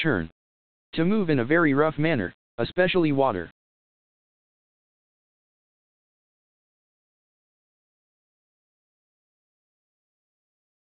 churn. To move in a very rough manner, especially water.